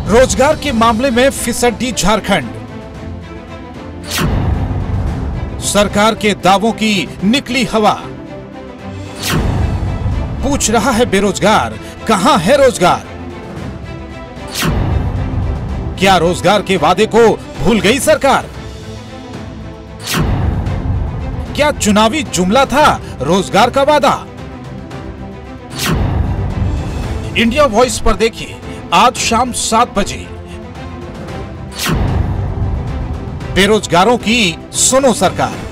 रोजगार के मामले में फिसड्डी झारखंड। सरकार के दावों की निकली हवा। पूछ रहा है बेरोजगार, कहां है रोजगार? क्या रोजगार के वादे को भूल गई सरकार? क्या चुनावी जुमला था रोजगार का वादा? इंडिया वॉइस पर देखिए आज शाम 7 बजे। बेरोजगारों की सुनो सरकार।